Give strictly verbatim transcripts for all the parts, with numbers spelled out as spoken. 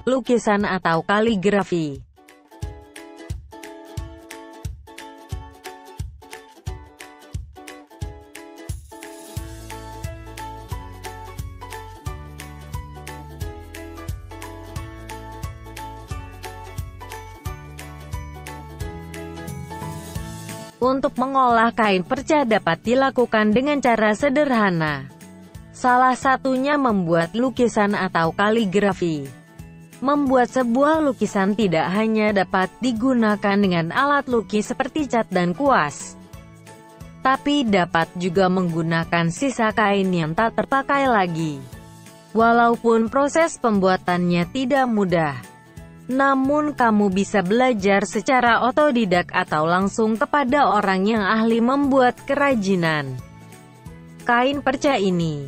lukisan atau kaligrafi. Untuk mengolah kain perca dapat dilakukan dengan cara sederhana. Salah satunya membuat lukisan atau kaligrafi. Membuat sebuah lukisan tidak hanya dapat digunakan dengan alat lukis seperti cat dan kuas, tapi dapat juga menggunakan sisa kain yang tak terpakai lagi. Walaupun proses pembuatannya tidak mudah, namun kamu bisa belajar secara otodidak atau langsung kepada orang yang ahli membuat kerajinan kain perca ini.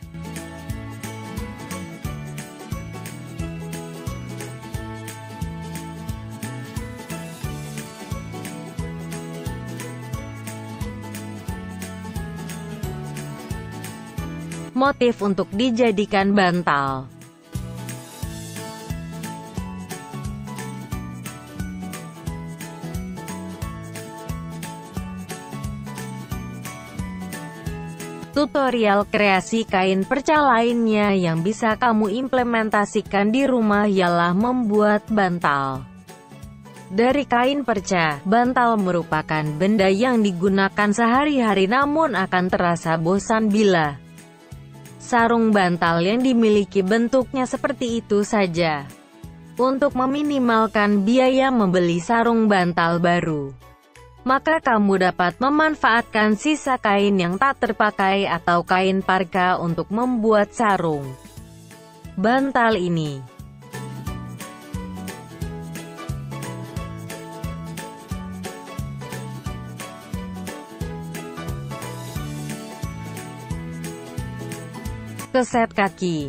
Motif untuk dijadikan bantal. Tutorial kreasi kain perca lainnya yang bisa kamu implementasikan di rumah ialah membuat bantal dari kain perca. Bantal merupakan benda yang digunakan sehari-hari namun akan terasa bosan bila sarung bantal yang dimiliki bentuknya seperti itu saja. Untuk meminimalkan biaya membeli sarung bantal baru, maka kamu dapat memanfaatkan sisa kain yang tak terpakai atau kain parka untuk membuat sarung bantal ini. Keset kaki.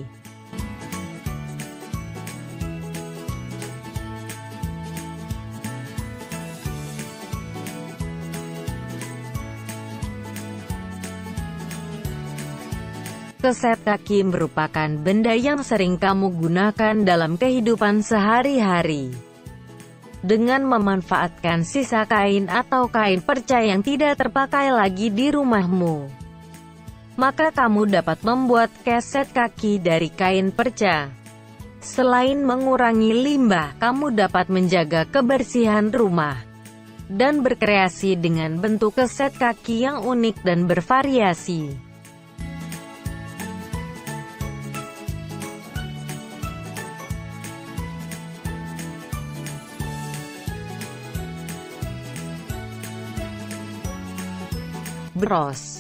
Keset kaki merupakan benda yang sering kamu gunakan dalam kehidupan sehari-hari. Dengan memanfaatkan sisa kain atau kain perca yang tidak terpakai lagi di rumahmu, maka kamu dapat membuat keset kaki dari kain perca. Selain mengurangi limbah, kamu dapat menjaga kebersihan rumah dan berkreasi dengan bentuk keset kaki yang unik dan bervariasi. Bros.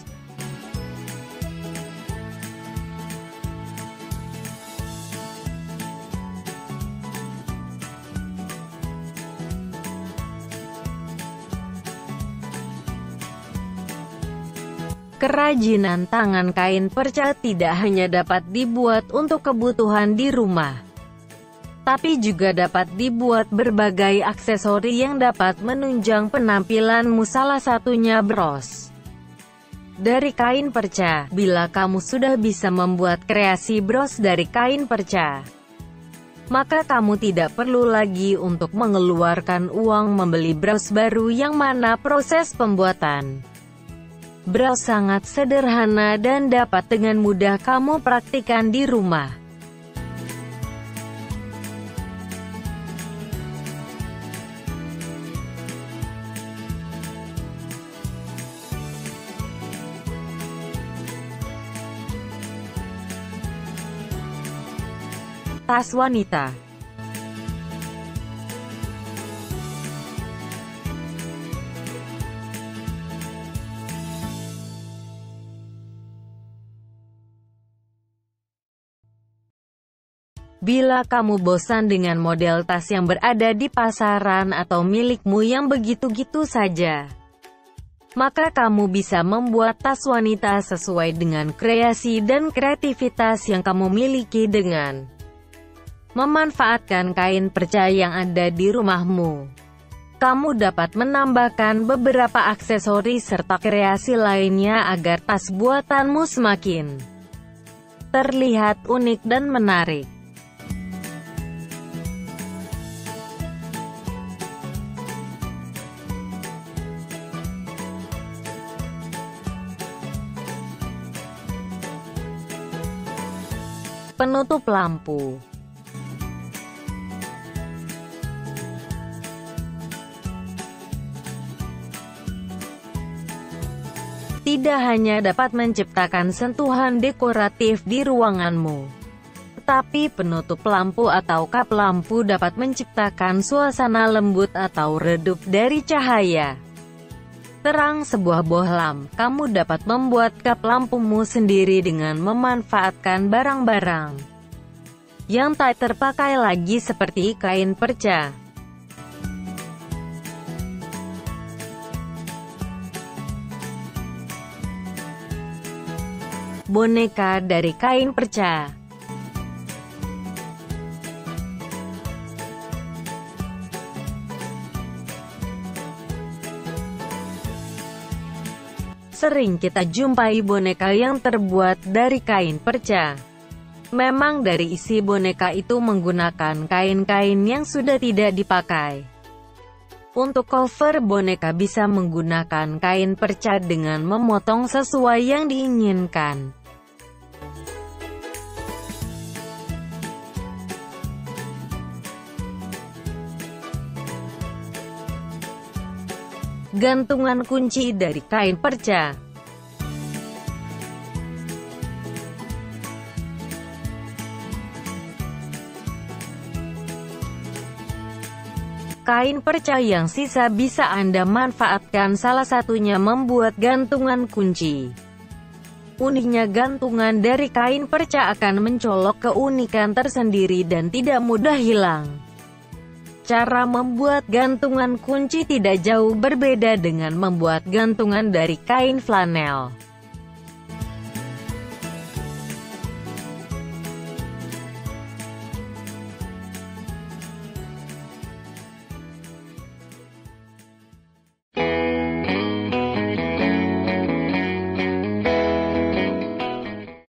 Kerajinan tangan kain perca tidak hanya dapat dibuat untuk kebutuhan di rumah, tapi juga dapat dibuat berbagai aksesori yang dapat menunjang penampilanmu, salah satunya bros dari kain perca. Bila kamu sudah bisa membuat kreasi bros dari kain perca, maka kamu tidak perlu lagi untuk mengeluarkan uang membeli bros baru, yang mana proses pembuatan bros sangat sederhana dan dapat dengan mudah kamu praktikkan di rumah. Tas wanita. Bila kamu bosan dengan model tas yang berada di pasaran atau milikmu yang begitu-gitu saja, maka kamu bisa membuat tas wanita sesuai dengan kreasi dan kreativitas yang kamu miliki dengan memanfaatkan kain perca yang ada di rumahmu. Kamu dapat menambahkan beberapa aksesori serta kreasi lainnya agar tas buatanmu semakin terlihat unik dan menarik. Penutup lampu. Tidak hanya dapat menciptakan sentuhan dekoratif di ruanganmu, tetapi penutup lampu atau kap lampu dapat menciptakan suasana lembut atau redup dari cahaya terang sebuah bohlam. Kamu dapat membuat kap lampumu sendiri dengan memanfaatkan barang-barang yang tak terpakai lagi seperti kain perca, boneka dari kain perca, sering kita jumpai boneka yang terbuat dari kain perca. Memang dari isi boneka itu menggunakan kain-kain yang sudah tidak dipakai. Untuk cover boneka bisa menggunakan kain perca dengan memotong sesuai yang diinginkan. Gantungan kunci dari kain perca. Kain perca yang sisa bisa Anda manfaatkan, salah satunya membuat gantungan kunci. Uniknya gantungan dari kain perca akan mencolok keunikan tersendiri dan tidak mudah hilang. Cara membuat gantungan kunci tidak jauh berbeda dengan membuat gantungan dari kain flanel.